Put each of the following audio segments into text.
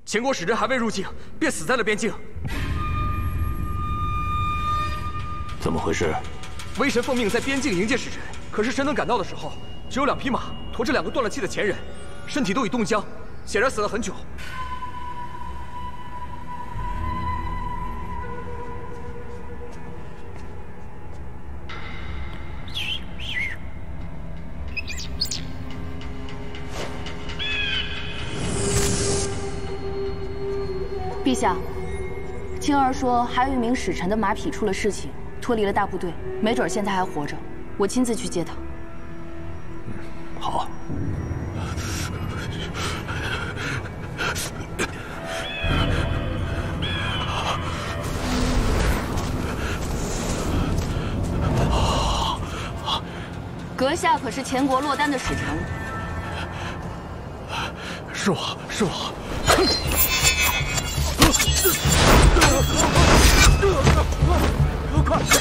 前国使臣还未入境，便死在了边境。 怎么回事？ 微臣奉命在边境迎接使臣，可是神等赶到的时候，只有2匹马驮着2个断了气的前人，身体都已冻僵，显然死了很久。 陛下，青儿说还有1名使臣的马匹出了事情，脱离了大部队，没准现在还活着。我亲自去接他。 好。 阁下可是前国落单的使臣。 是我，是我。 快！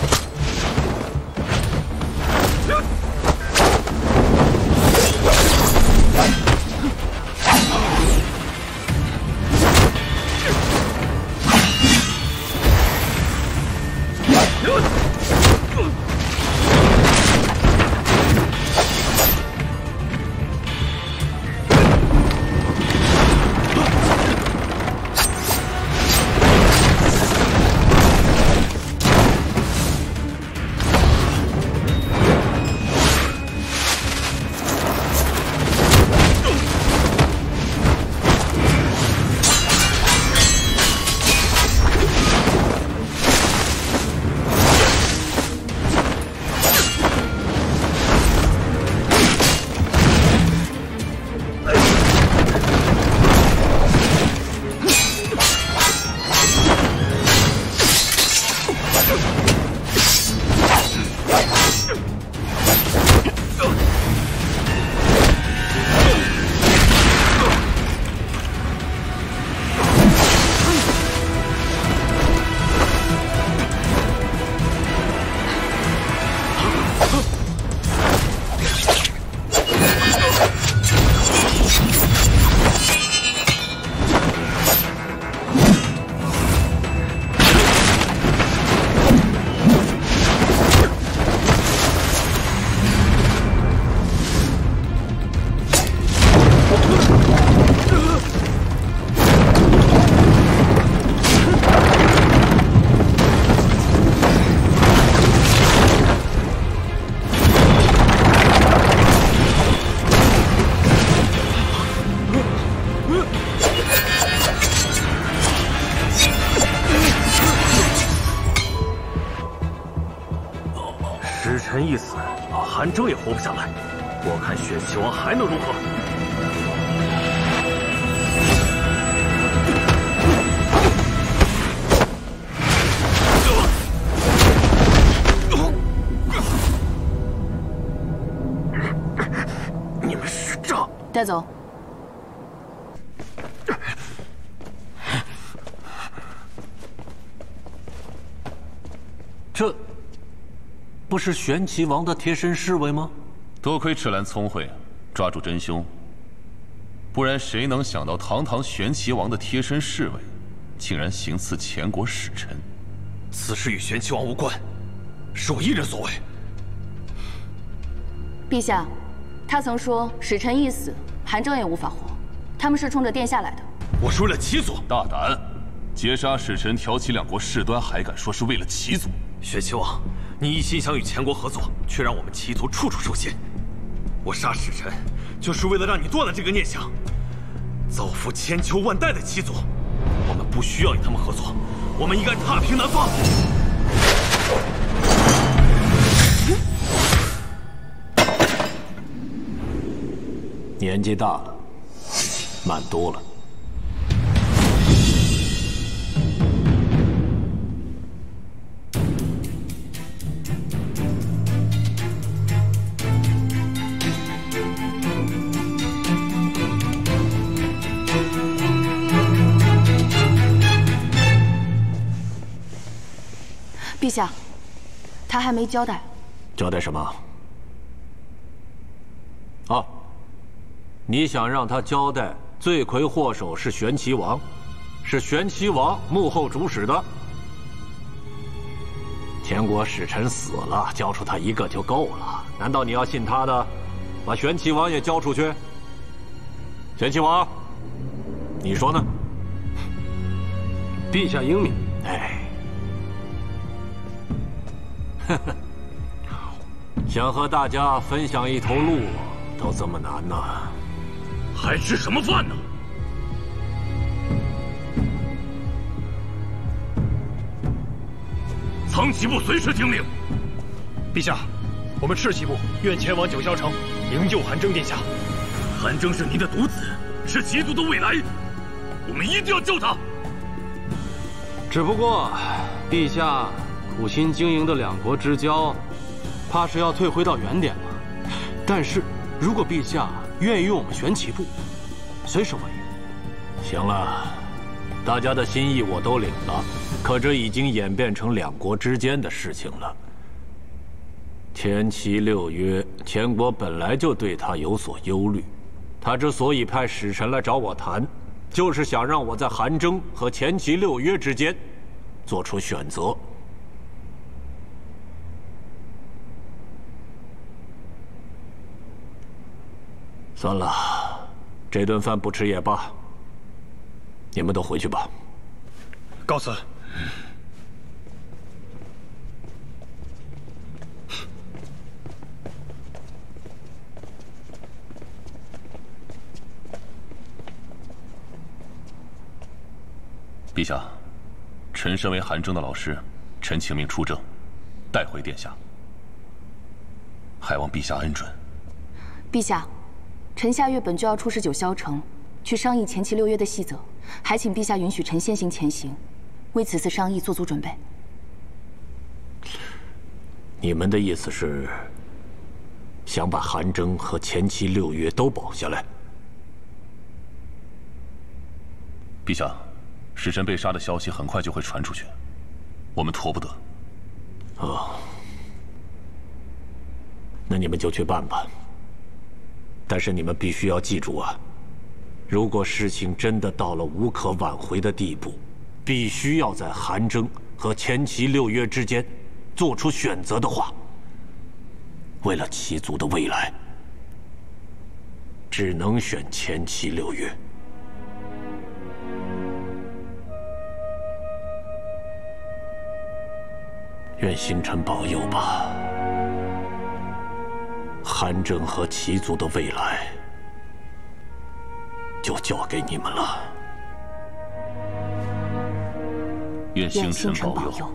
使臣一死，韩征也活不下来。我看血气王还能如何？你们是诈！ 带走。 这不是玄齐王的贴身侍卫吗？ 多亏赤兰聪慧，抓住真凶。不然谁能想到堂堂玄齐王的贴身侍卫，竟然行刺前国使臣？ 此事与玄齐王无关，是我一人所为。 陛下，他曾说使臣一死，韩征也无法活。他们是冲着殿下来的。 我是为了齐族。 大胆！劫杀使臣，挑起2国事端，还敢说是为了齐族？ 玄齐王，你一心想与前国合作，却让我们齐族处处受限。我杀使臣，就是为了让你断了这个念想。造福千秋万代的齐族，我们不需要与他们合作，我们应该踏平南方。 年纪大了，慢多了。 陛下，他还没交代。 交代什么？哦，你想让他交代罪魁祸首是玄齐王，是玄齐王幕后主使的。前国使臣死了，交出他一个就够了。难道你要信他的，把玄齐王也交出去？玄齐王，你说呢？ 陛下英明。 哎，呵呵，想和大家分享一头鹿，都这么难呢？ 还吃什么饭呢？苍骑部随时听令。 陛下，我们赤骑部愿前往九霄城营救韩征殿下。 韩征是您的独子，是齐族的未来，我们一定要救他。 只不过，陛下苦心经营的两国之交，怕是要退回到原点了。但是，如果陛下愿意用我们玄骑部，随时欢迎。 行了，大家的心意我都领了，可这已经演变成两国之间的事情了。前齐六约，前国本来就对他有所忧虑，他之所以派使臣来找我谈，就是想让我在韩征和前齐六约之间做出选择。算了，这顿饭不吃也罢。你们都回去吧。 告辞。 陛下，臣身为韩征的老师，臣请命出征，带回殿下，还望陛下恩准。 陛下，臣下月本就要出使九霄城，去商议前期六约的细则，还请陛下允许臣先行前行，为此次商议做足准备。 你们的意思是，想把韩征和前期六约都保下来？ 陛下，使臣被杀的消息很快就会传出去，我们拖不得。 哦，那你们就去办吧。但是你们必须要记住啊，如果事情真的到了无可挽回的地步，必须要在韩征和前齐六约之间做出选择的话，为了齐族的未来，只能选前齐六约。愿星辰保佑吧。韩征和齐族的未来，就交给你们了。 愿星辰保佑。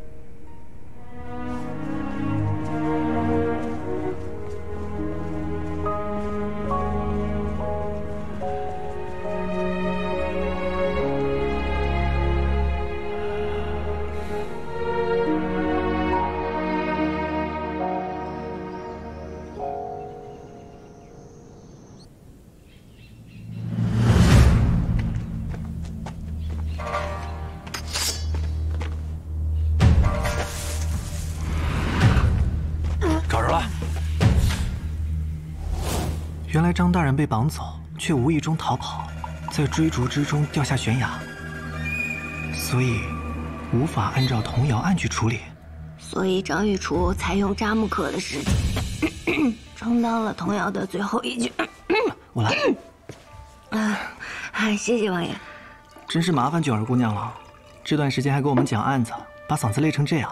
原来张大人被绑走，却无意中逃跑，在追逐之中掉下悬崖，所以无法按照童谣案去处理。 所以张玉楚才用扎木克的尸体充当了童谣的最后一句。 我来。 谢谢王爷。 真是麻烦九儿姑娘了，这段时间还给我们讲案子，把嗓子累成这样。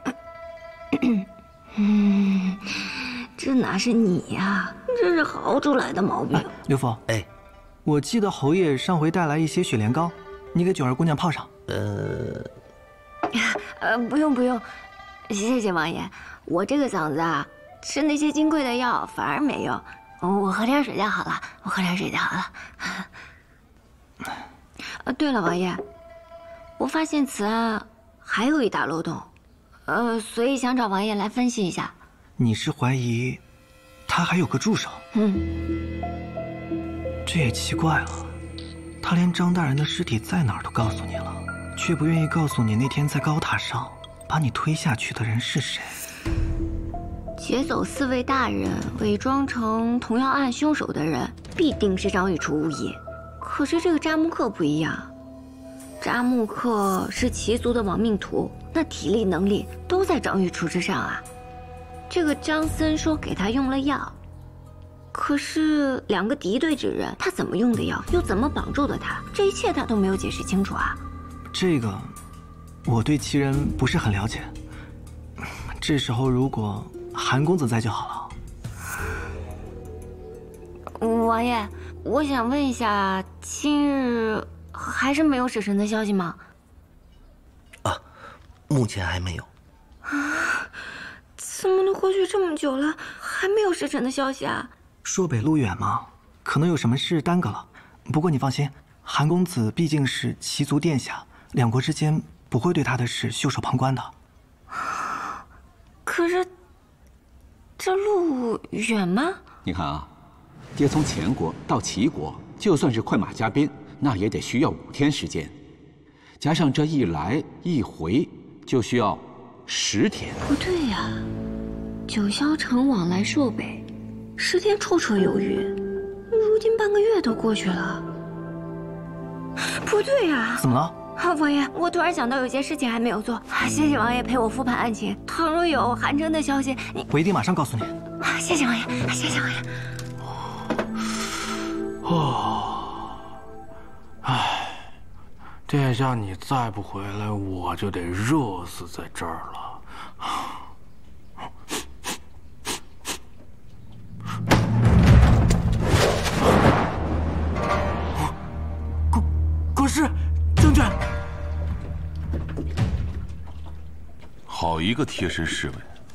这哪是你呀？这是豪出来的毛病。 刘父，我记得侯爷上回带来一些雪莲膏，你给九儿姑娘泡上。 不用，谢谢王爷。我这个嗓子啊，吃那些金贵的药反而没用。我喝点水就好了，对了，王爷，我发现此案还有一大漏洞，所以想找王爷来分析一下。 你是怀疑他还有个助手？这也奇怪了，他连张大人的尸体在哪儿都告诉你了，却不愿意告诉你那天在高塔上把你推下去的人是谁。 劫走4位大人，伪装成童谣案凶手的人，必定是张玉楚无疑。 可是这个扎木克不一样，扎木克是旗族的亡命徒，那体力能力都在张玉楚之上啊。这个张森说给他用了药，可是2个敌对之人，他怎么用的药，又怎么绑住的他，这一切他都没有解释清楚啊。 这个，我对其人不是很了解。这时候如果韩公子在就好了。王爷，我想问一下，今日还是没有使臣的消息吗？ 啊，目前还没有。 啊，怎么能过去这么久了，还没有使臣的消息啊？ 朔北路远嘛，可能有什么事耽搁了。不过你放心，韩公子毕竟是旗族殿下，2国之间不会对他的事袖手旁观的。 可是，这路远吗？ 你看啊，爹从前国到齐国，就算是快马加鞭，那也得需要5天时间，加上这一来一回，就需要10天。 不对呀，九霄城往来朔北，10天绰绰有余。如今半个月都过去了，不对呀！ 怎么了？ 王爷，我突然想到有件事情还没有做，谢谢王爷陪我复盘案情。倘若有韩琛的消息， 我一定马上告诉你。 谢谢王爷，谢谢王爷。 哦，唉，殿下你再不回来，我就得热死在这儿了。国师，将军。 好一个贴身侍卫，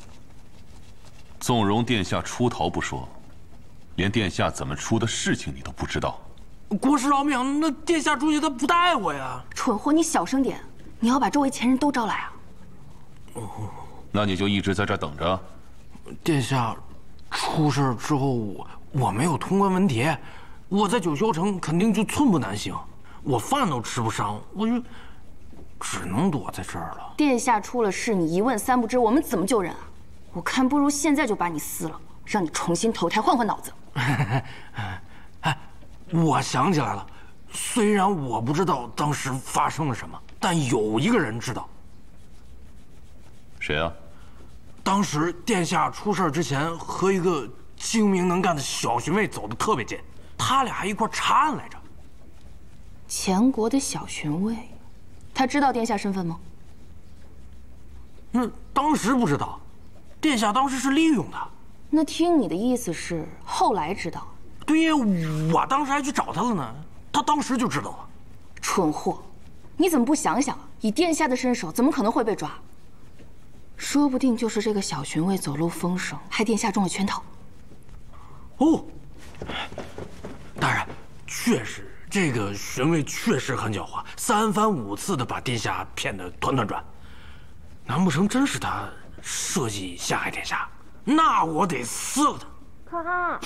纵容殿下出逃不说，连殿下怎么出的事情你都不知道。 国师饶命，那殿下出去他不带我呀！ 蠢货，你小声点，你要把周围前人都招来啊！ 那你就一直在这儿等着。 殿下出事之后，我没有通关文牒，我在九霄城肯定就寸步难行，我饭都吃不上，我就只能躲在这儿了。 殿下出了事，你一问3不知，我们怎么救人啊？我看不如现在就把你撕了，让你重新投胎，换换脑子。 哎，我想起来了，虽然我不知道当时发生了什么，但有一个人知道。 谁啊？ 当时殿下出事之前和一个精明能干的小巡卫走得特别近，他俩还一块查案来着。 前国的小巡卫，他知道殿下身份吗？ 那当时不知道，殿下当时是利用他。 那听你的意思是后来知道？ 对呀，我当时还去找他了呢，他当时就知道了。 蠢货，你怎么不想想，以殿下的身手，怎么可能会被抓？说不定就是这个小巡卫走漏风声，害殿下中了圈套。 哦，大人，确实，这个巡卫确实很狡猾，3番5次的把殿下骗得团团转。难不成真是他设计陷害殿下？那我得撕了他！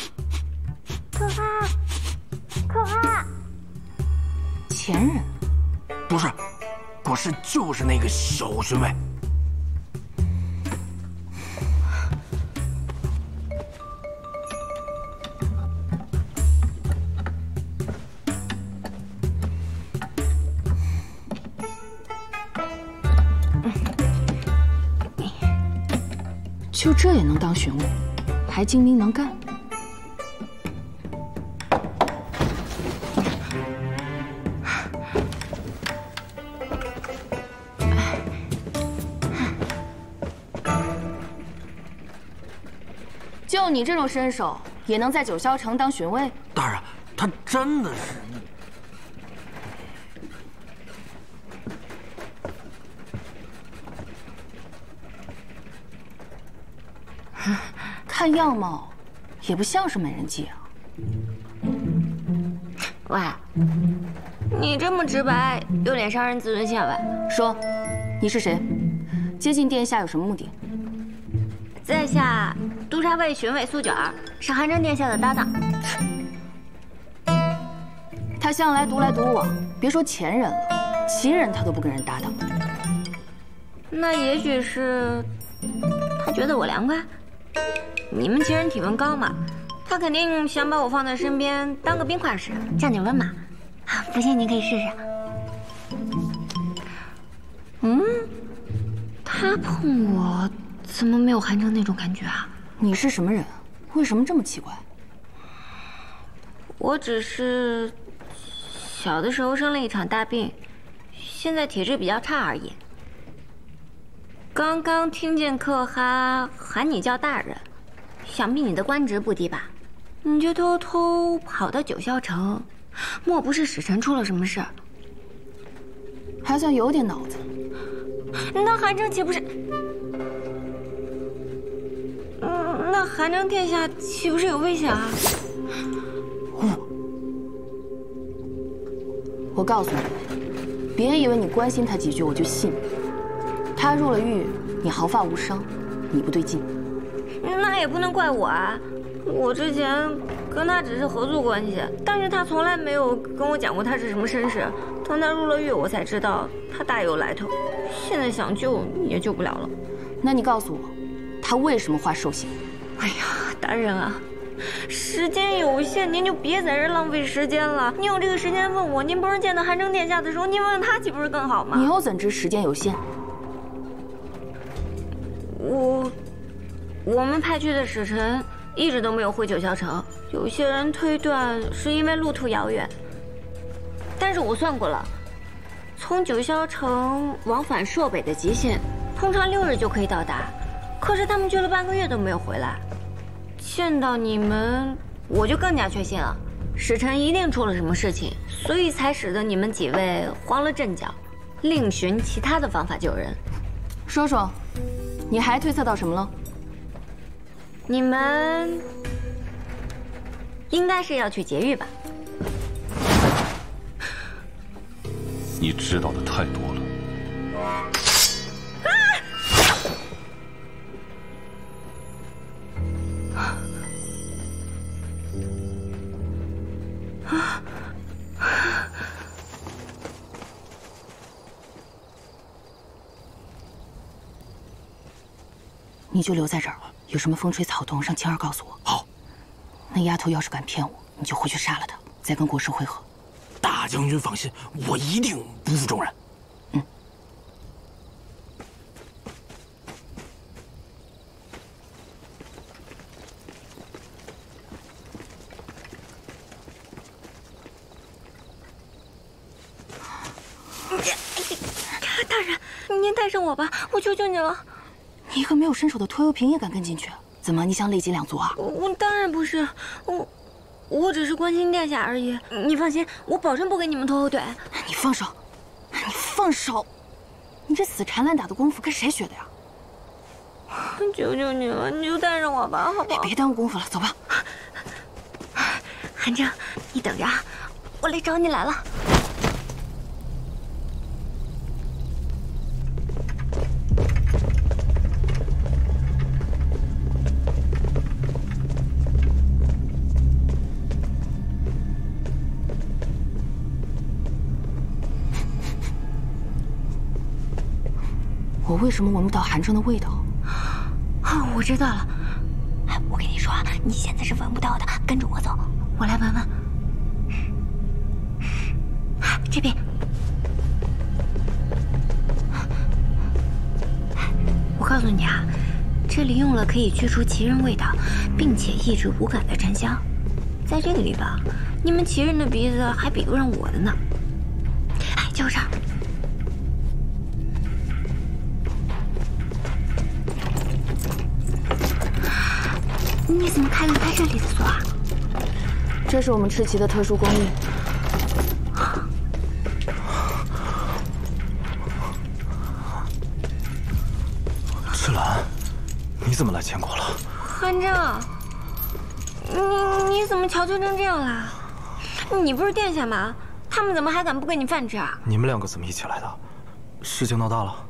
可汗， 前人？ 不是，国师就是那个小巡卫。 就这也能当巡卫，还精明能干。就你这种身手，也能在九霄城当巡卫？ 大人，他真的是…… 看样貌，也不像是美人计啊。 喂，你这么直白，有点伤人自尊心啊！喂， 说，你是谁？接近殿下有什么目的？ 在下督察卫巡卫苏九儿，是韩琛殿下的搭档。 他向来独来独往，别说前人了，秦人他都不跟人搭档。 那也许是他觉得我凉快。你们秦人体温高嘛，他肯定想把我放在身边当个冰块使，降降温嘛。 不信您可以试试。他碰我，怎么没有韩正那种感觉啊？ 你是什么人？为什么这么奇怪？ 我只是小的时候生了一场大病，现在体质比较差而已。刚刚听见可哈喊你叫大人，想必你的官职不低吧？你就偷偷跑到九霄城，莫不是使臣出了什么事儿？ 还算有点脑子。 那韩正岂不是？那韩正殿下岂不是有危险啊？ 我告诉你，别以为你关心他几句我就信。他入了狱，你毫发无伤，你不对劲。 那也不能怪我啊，我之前跟他只是合作关系，但是他从来没有跟我讲过他是什么身世。等他入了狱，我才知道他大有来头。现在想救也救不了了。 那你告诉我，他为什么画受刑？ 哎呀，大人啊，时间有限，您就别在这浪费时间了。您有这个时间问我，您不是见到韩正殿下的时候，您问问他岂不是更好吗？ 你又怎知时间有限？ 我们派去的使臣一直都没有回九霄城，有些人推断是因为路途遥远。但是我算过了，从九霄城往返朔北的急线，通常6日就可以到达。可是他们去了半个月都没有回来。见到你们，我就更加确信了，使臣一定出了什么事情，所以才使得你们几位慌了阵脚，另寻其他的方法救人。 说说，你还推测到什么了？ 你们应该是要去劫狱吧？ 你知道的太多了。 你就留在这儿，有什么风吹草动，让青儿告诉我。 好。 那丫头要是敢骗我，你就回去杀了她，再跟国师会合。 大将军放心，我一定不负众人。 大人，您带上我吧，我求求你了。 你一个没有身手的拖油瓶也敢跟进去？怎么，你想累积2族啊？ 我当然不是，我只是关心殿下而已。你放心，我保证不给你们拖后腿。 你放手！你放手！你这死缠烂打的功夫跟谁学的呀？ 求求你了，你就带上我吧，好不好？ 别耽误功夫了，走吧。 韩正，你等着啊，我来找你来了。 我为什么闻不到韩正的味道？ 我知道了。我跟你说啊，你现在是闻不到的，跟着我走，我来闻闻。这边。我告诉你啊，这里用了可以去除奇人味道，并且抑制五感的沉香。在这个地方，你们奇人的鼻子还比不上我的呢。就这儿。你怎么开了他这里的锁啊？ 这是我们赤旗的特殊工艺。 赤兰，你怎么来秦国了？ 韩正，你怎么憔悴成这样了？你不是殿下吗？他们怎么还敢不给你饭吃啊？ 你们2个怎么一起来的？事情闹大了。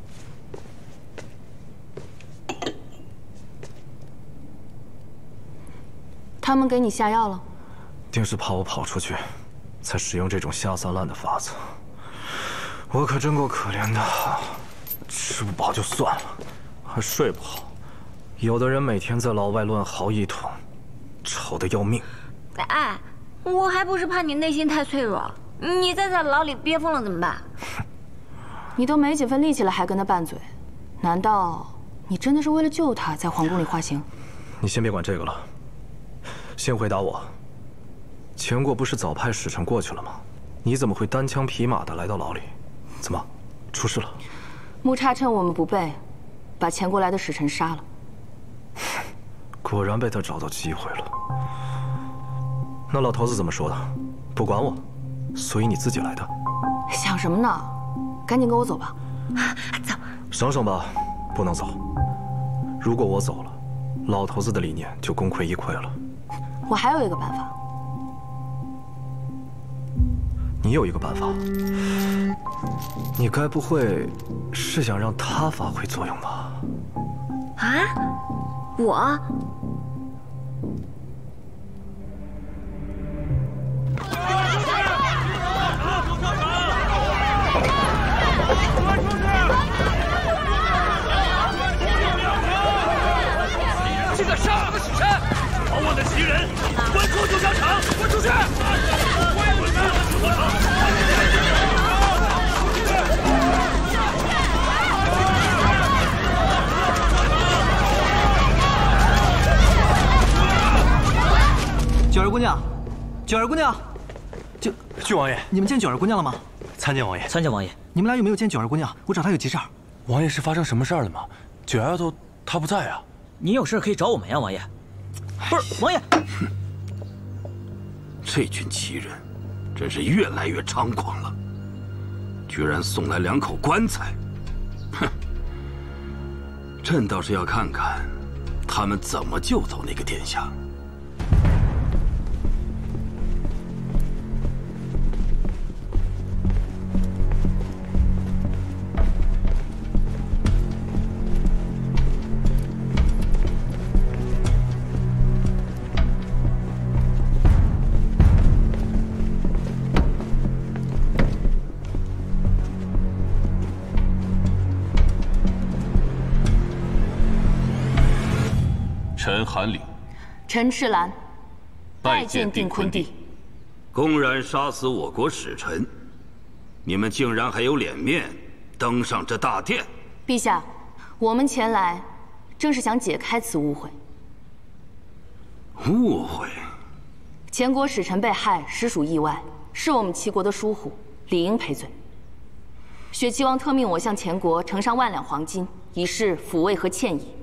他们给你下药了？ 定是怕我跑出去，才使用这种下三滥的法子。我可真够可怜的，吃不饱就算了，还睡不好。有的人每天在牢外乱嚎一通，愁得要命。 哎，我还不是怕你内心太脆弱。 你再在牢里憋疯了怎么办？ 你都没几分力气了，还跟他拌嘴？难道你真的是为了救他在皇宫里化形？ 你先别管这个了，先回答我。钱国不是早派使臣过去了吗？你怎么会单枪匹马的来到牢里？怎么，出事了？ 木叉趁我们不备，把钱国来的使臣杀了。 果然被他找到机会了。那老头子怎么说的？不管我，所以你自己来的？ 想什么呢？赶紧跟我走吧。 走。 省省吧，不能走。如果我走了，老头子的理念就功亏一篑了。 我还有一个办法。 你有一个办法？你该不会是想让他发挥作用吧？ 啊？我？ 现在杀我的使臣！逃亡的旗人，滚出九霄城！滚出去！ 九儿姑娘，九儿姑娘， 郡王爷， 你们见九儿姑娘了吗？ 参见王爷。 参见王爷。你们俩有没有见九儿姑娘？我找她有急事儿。 王爷是发生什么事儿了吗？九丫头她不在啊。 你有事可以找我们呀，王爷。不是，王爷。 这群奇人，真是越来越猖狂了，居然送来2口棺材。哼，朕倒是要看看，他们怎么救走那个殿下。 臣韩领， 陈赤兰，拜见定坤帝。 公然杀死我国使臣，你们竟然还有脸面登上这大殿？ 陛下，我们前来正是想解开此误会。 误会？ 前国使臣被害，实属意外，是我们齐国的疏忽，理应赔罪。雪齐王特命我向前国呈上1万两黄金，以示抚慰和歉意。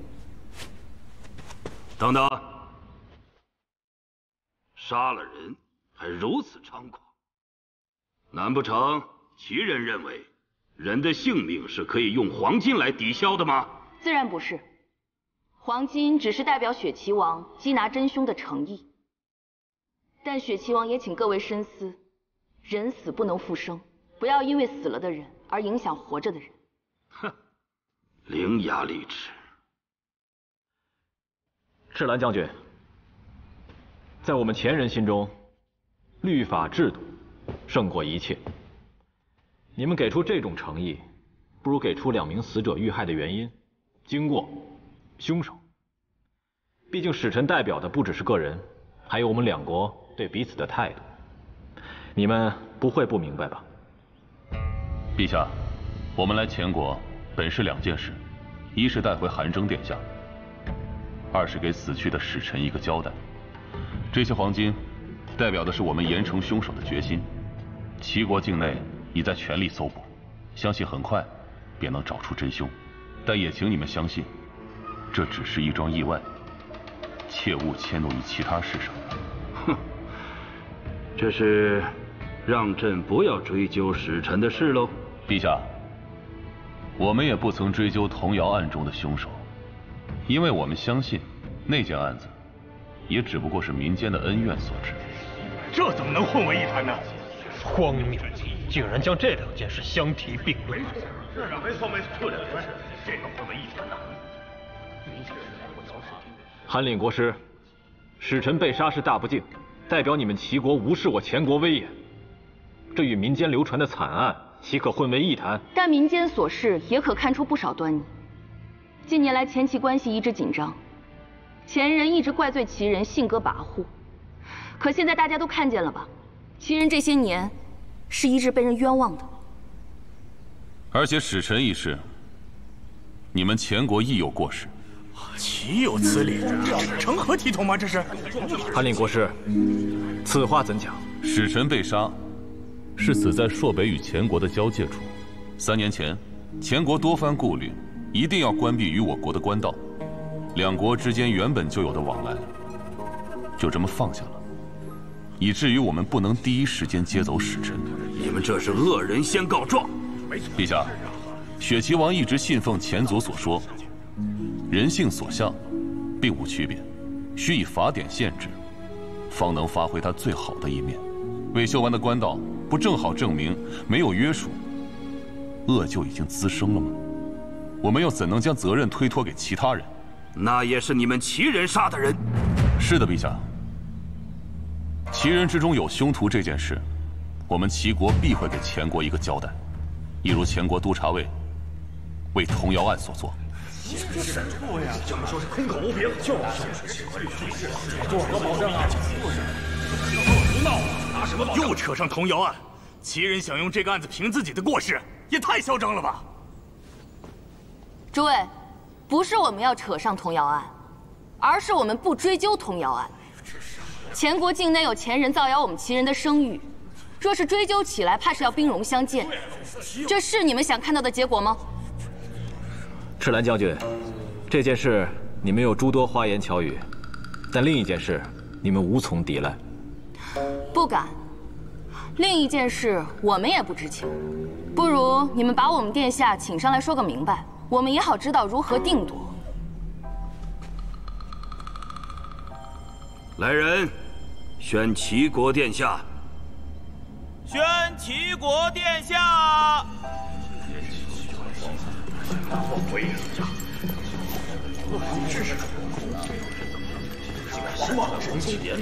等等，杀了人还如此猖狂，难不成齐人认为人的性命是可以用黄金来抵消的吗？ 自然不是，黄金只是代表雪齐王缉拿真凶的诚意。但雪齐王也请各位深思，人死不能复生，不要因为死了的人而影响活着的人。 哼，伶牙俐齿。 赤兰将军，在我们前人心中，律法制度胜过一切。你们给出这种诚意，不如给出2名死者遇害的原因、经过、凶手。毕竟使臣代表的不只是个人，还有我们2国对彼此的态度。你们不会不明白吧？ 陛下，我们来前国本是2件事，一是带回韩征殿下，2是给死去的使臣一个交代。这些黄金代表的是我们严惩凶手的决心。齐国境内已在全力搜捕，相信很快便能找出真凶。但也请你们相信，这只是一桩意外，切勿迁怒于其他事上。 哼，这是让朕不要追究使臣的事喽。 陛下，我们也不曾追究童谣案中的凶手。因为我们相信，那件案子也只不过是民间的恩怨所致。 这怎么能混为一谈呢？荒谬，竟然将这2件事相提并论。是啊，没错没错，这2件事这个混为一谈呢。 韩领国师，使臣被杀是大不敬，代表你们齐国无视我前国威严，这与民间流传的惨案岂可混为一谈？ 但民间所事也可看出不少端倪。近年来前齐关系一直紧张，前人一直怪罪齐人性格跋扈，可现在大家都看见了吧？齐人这些年是一直被人冤枉的。 而且使臣一事，你们前国亦有过失。 岂有此理！成何体统吗？这是。 韩领国师，此话怎讲？ 使臣被杀，是死在朔北与前国的交界处。3年前，前国多番顾虑，一定要关闭与我国的官道，两国之间原本就有的往来，就这么放下了，以至于我们不能第一时间接走使臣。 你们这是恶人先告状。 陛下，雪齐王一直信奉前祖所说，人性所向，并无区别，需以法典限制，方能发挥他最好的一面。未修完的官道，不正好证明没有约束，恶就已经滋生了吗？我们又怎能将责任推脱给其他人？ 那也是你们齐人杀的人。 是的，陛下。齐人之中有凶徒这件事，我们齐国必会给前国一个交代，一如前国督察卫为童谣案所做。 怎么说是空口无凭？就是多少个保证啊？胡闹！拿什么保证？又扯上童谣案，齐人想用这个案子评自己的过失，也太嚣张了吧！ 诸位，不是我们要扯上童谣案，而是我们不追究童谣案。前国境内有前人造谣我们齐人的声誉，若是追究起来，怕是要兵戎相见。这是你们想看到的结果吗？ 赤兰将军，这件事你们有诸多花言巧语，但另一件事你们无从抵赖。 不敢。另一件事我们也不知情，不如你们把我们殿下请上来说个明白，我们也好知道如何定夺。 来人，宣齐国殿下。 宣齐国殿下。 我回人家，真是什么神奇点？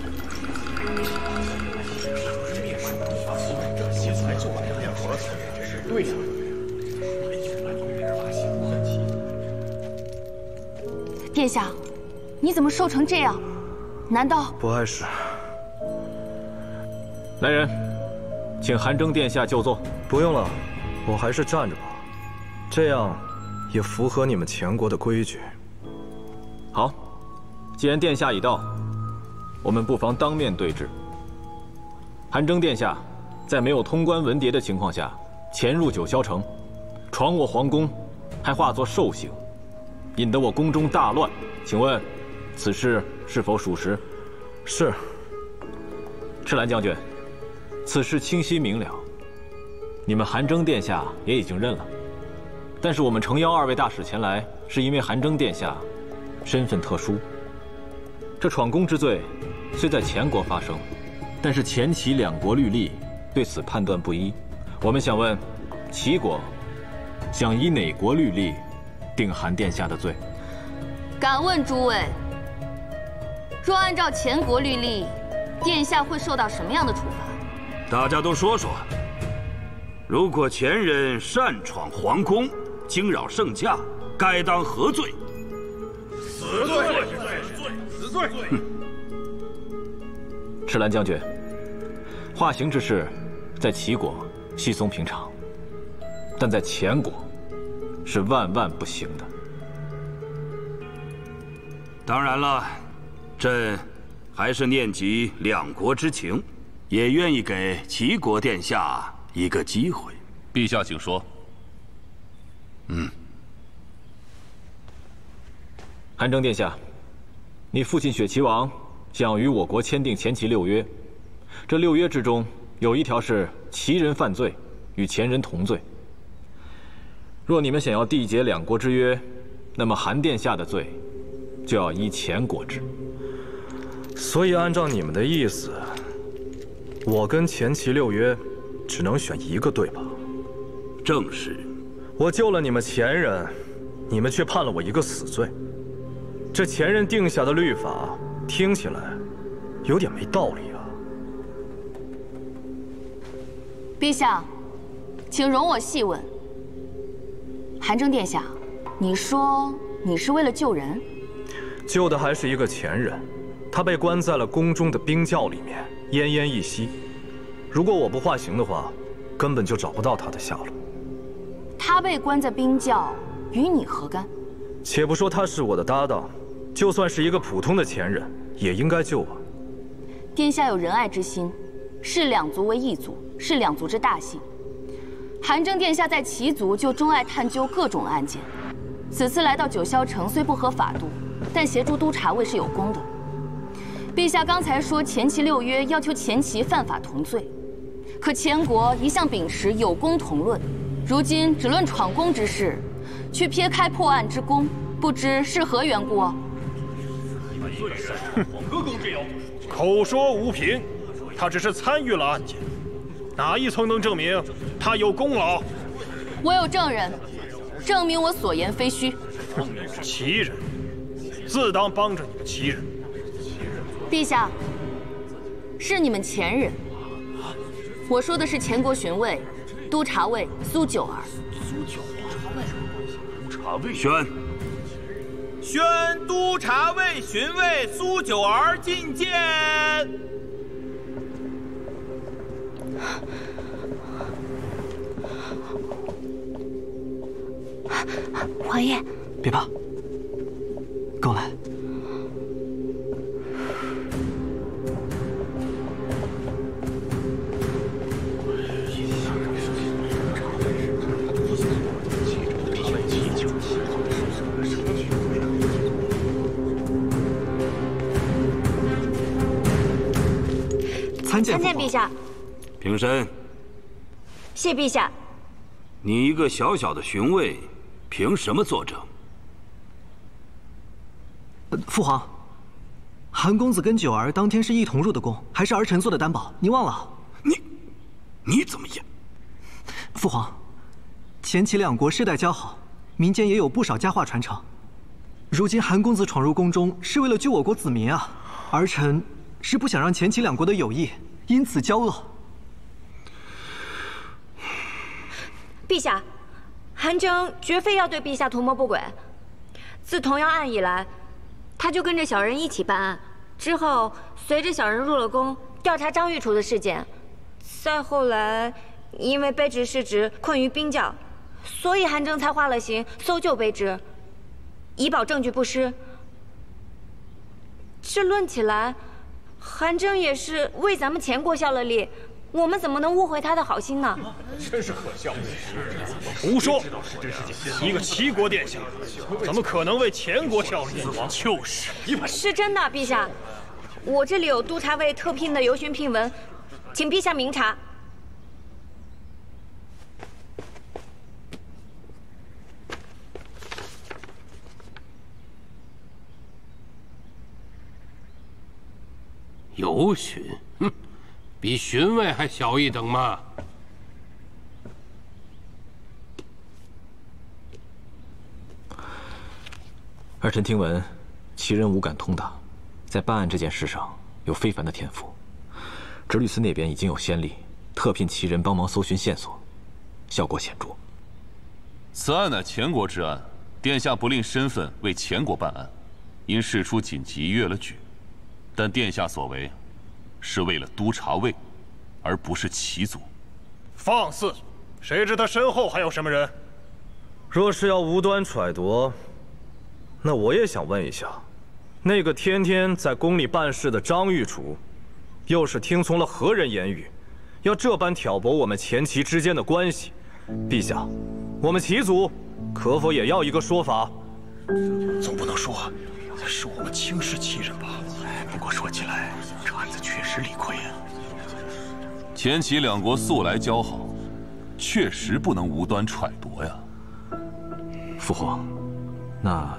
这些才就把两盒子，对呀。 殿下，你怎么瘦成这样？难道不碍事？ 来人，请韩征殿下就坐。 不用了，我还是站着吧，这样也符合你们前国的规矩。 好，既然殿下已到，我们不妨当面对质。韩征殿下在没有通关文牒的情况下潜入九霄城，闯我皇宫，还化作兽形，引得我宫中大乱。请问此事是否属实？ 是。 赤兰将军，此事清晰明了，你们韩征殿下也已经认了。但是我们诚邀2位大使前来，是因为韩征殿下身份特殊。这闯宫之罪虽在前国发生，但是前齐两国律例对此判断不一。我们想问，齐国想以哪国律例定韩殿下的罪？ 敢问诸位，若按照前国律例，殿下会受到什么样的处罚？ 大家都说说，如果前人擅闯皇宫，惊扰圣驾，该当何罪？ 死罪！死罪！ 赤兰将军，化刑之事，在齐国稀松平常，但在前国是万万不行的。 当然了，朕还是念及两国之情，也愿意给齐国殿下一个机会。 陛下，请说。 韩征殿下，你父亲雪齐王想与我国签订前齐6约，这6约之中有一条是齐人犯罪与前人同罪。若你们想要缔结两国之约，那么韩殿下的罪就要依前国制。 所以按照你们的意思，我跟前齐6约只能选一个，对吧？ 正是。 我救了你们前人，你们却判了我一个死罪。这前人定下的律法听起来有点没道理啊。 陛下，请容我细问。韩征殿下，你说你是为了救人？ 救的还是一个前人，他被关在了宫中的冰窖里面，奄奄一息。 如果我不化刑的话，根本就找不到他的下落。 他被关在冰窖，与你何干？ 且不说他是我的搭档，就算是一个普通的前人，也应该救我。 殿下有仁爱之心，视两族为一族，是两族之大幸。韩征殿下在齐族就钟爱探究各种案件，此次来到九霄城虽不合法度，但协助督察卫是有功的。陛下刚才说前齐6约要求前齐犯法同罪，可前国一向秉持有功同论，如今只论闯宫之事，却撇开破案之功，不知是何缘故？ 口说无凭，他只是参与了案件，哪一层能证明他有功劳？ 我有证人，证明我所言非虚。 齐人，自当帮着你们齐人。 陛下，是你们前人。我说的是前国巡卫、督察卫苏九儿。 宣督察卫巡卫苏九儿觐见。 王爷，别怕，跟我来。参见陛下。 平身。 谢陛下。 你一个小小的巡卫，凭什么作证？ 父皇，韩公子跟九儿当天是一同入的宫，还是儿臣做的担保，您忘了？ 你怎么也？ 父皇，前齐两国世代交好，民间也有不少佳话传承。如今韩公子闯入宫中，是为了救我国子民啊！儿臣是不想让前齐两国的友谊因此交恶。 陛下，韩征绝非要对陛下图谋不轨。自童谣案以来，他就跟着小人一起办案，之后随着小人入了宫，调查张御厨的事件。再后来，因为卑职失职困于冰窖，所以韩征才化了刑搜救卑职，以保证据不失。这论起来，韩征也是为咱们前国效了力，我们怎么能误会他的好心呢？ 真是可笑！胡说！一个齐国殿下，怎么可能为前国效力？就是， 是真的，陛下。我这里有督察卫特聘的游巡聘文，请陛下明察。 游巡，哼，比巡卫还小一等吗？ 儿臣听闻，齐人武感通达，在办案这件事上有非凡的天赋。直律司那边已经有先例，特聘齐人帮忙搜寻线索，效果显著。 此案乃前国之案，殿下不吝身份为前国办案，因事出紧急越了矩。但殿下所为，是为了督察卫，而不是齐族。 放肆！谁知他身后还有什么人？ 若是要无端揣度，那我也想问一下，那个天天在宫里办事的张御厨，又是听从了何人言语，要这般挑拨我们前齐之间的关系？陛下，我们齐族可否也要一个说法？ 总不能说是我们轻视齐人吧？不过说起来，这案子确实理亏啊。 前齐两国素来交好，确实不能无端揣度呀。 父皇，那……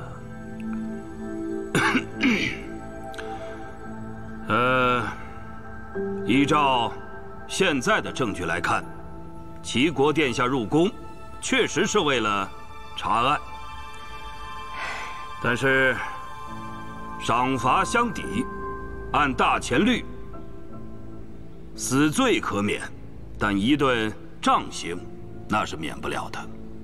依照现在的证据来看，齐国殿下入宫，确实是为了查案，但是赏罚相抵，按大前律，死罪可免，但一顿杖刑，那是免不了的。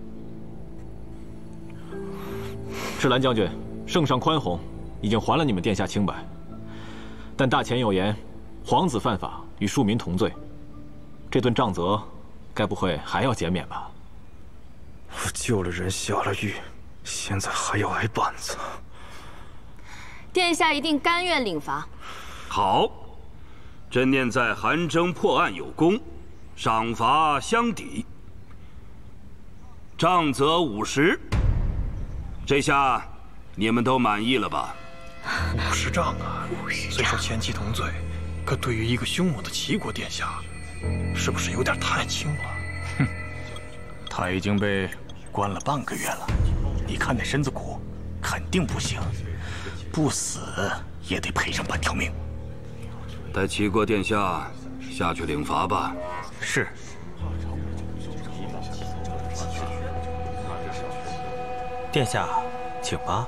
赤兰将军，圣上宽宏，已经还了你们殿下清白。但大前有言，皇子犯法与庶民同罪， 这顿杖责，该不会还要减免吧？ 我救了人，下了狱，现在还要挨板子。 殿下一定甘愿领罚。 好，朕念在韩征破案有功，赏罚相抵。杖责50。这下你们都满意了吧 ？50杖啊！虽说前妻同罪，可对于一个凶猛的齐国殿下，是不是有点太轻了？ 哼，他已经被关了半个月了，你看那身子骨，肯定不行，不死也得赔上半条命。 带齐国殿下下去领罚吧。 是。 殿下，请吧。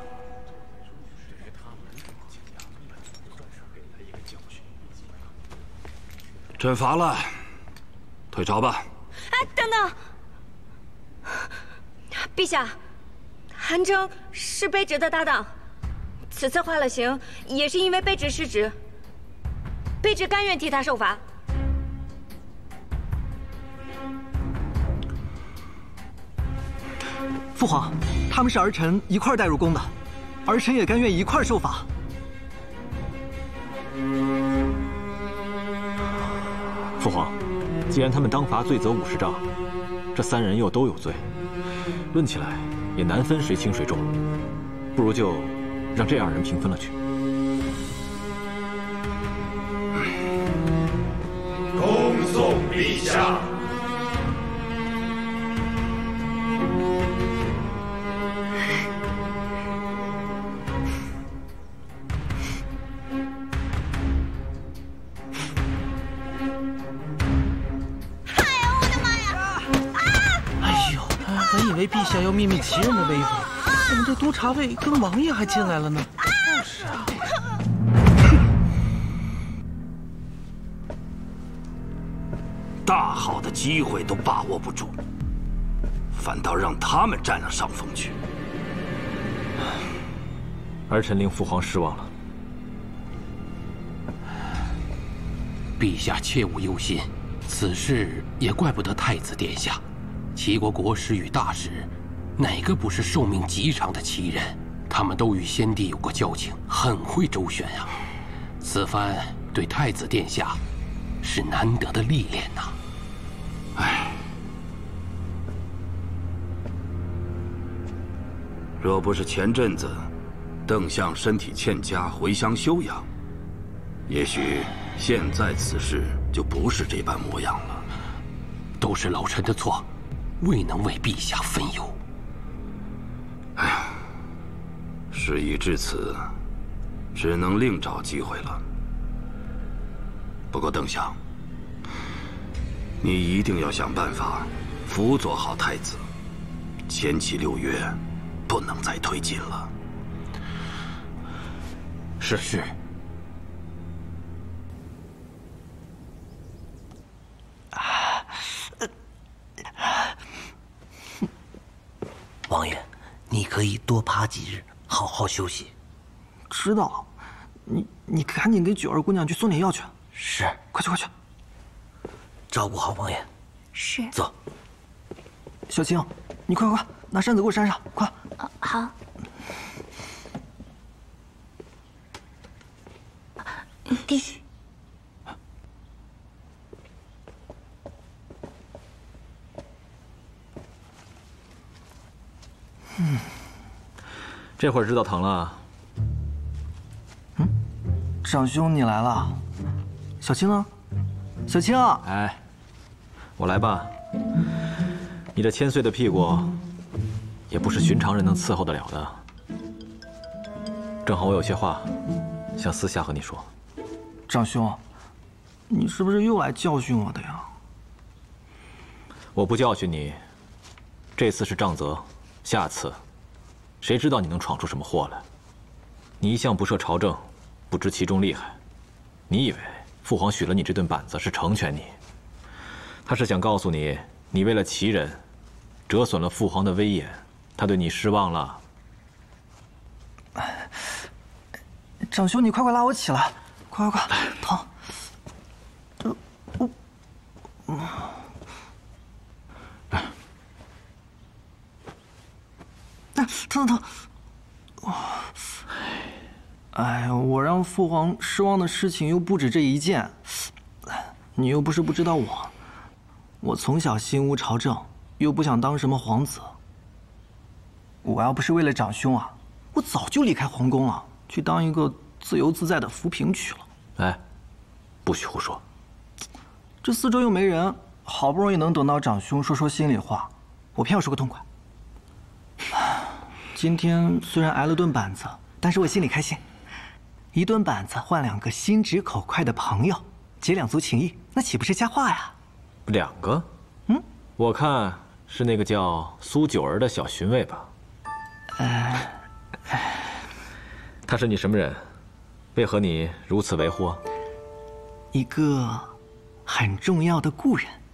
朕罚了，退朝吧。 哎，等等，陛下，韩征是卑职的搭档，此次换了刑也是因为卑职失职，卑职甘愿替他受罚。 父皇，他们是儿臣一块带入宫的，儿臣也甘愿一块受罚。 父皇，既然他们当罚罪责50杖，这3人又都有罪，论起来也难分谁轻谁重，不如就让这2人平分了去。 恭送陛下。 陛下要秘密齐人的威风，怎么这督察卫跟王爷还进来了呢？就是啊， 大好的机会都把握不住，反倒让他们占了上风去。 儿臣令父皇失望了。 陛下切勿忧心，此事也怪不得太子殿下。齐国国师与大使，哪个不是寿命极长的奇人？他们都与先帝有过交情，很会周旋啊。此番对太子殿下是难得的历练呐。 唉，若不是前阵子邓相身体欠佳，回乡休养，也许现在此事就不是这般模样了。 都是老臣的错。未能为陛下分忧。 哎呀，事已至此，只能另找机会了。不过邓相，你一定要想办法辅佐好太子，前期6月不能再推进了。 是。 王爷，你可以多趴几日，好好休息。 知道，你赶紧给九儿姑娘去送点药去。 是， 快去， 照顾好王爷。 是。 走。 小青，你快拿扇子给我扇上，快。 好。弟。 这会儿知道疼了。 长兄你来了，小青呢？小青， 哎，我来吧。你这1000岁的屁股，也不是寻常人能伺候得了的。正好我有些话，想私下和你说。 长兄，你是不是又来教训我的呀？ 我不教训你，这次是杖责，下次，谁知道你能闯出什么祸来？你一向不涉朝政，不知其中厉害。你以为父皇许了你这顿板子是成全你？他是想告诉你，你为了齐人，折损了父皇的威严，他对你失望了。 长兄，你快拉我起来，快，疼！ 疼！哎呀，我让父皇失望的事情又不止这一件。你又不是不知道我从小心无朝政，又不想当什么皇子。我要不是为了长兄啊，我早就离开皇宫了，去当一个自由自在的浮萍去了。 哎，不许胡说！ 这四周又没人，好不容易能等到长兄说心里话，我偏要说个痛快。今天虽然挨了顿板子，但是我心里开心。一顿板子换2个心直口快的朋友，结2族情谊，那岂不是佳话呀 ？2个？嗯，我看是那个叫苏九儿的小巡卫吧。他是你什么人？为何你如此为祸？ 一个很重要的故人。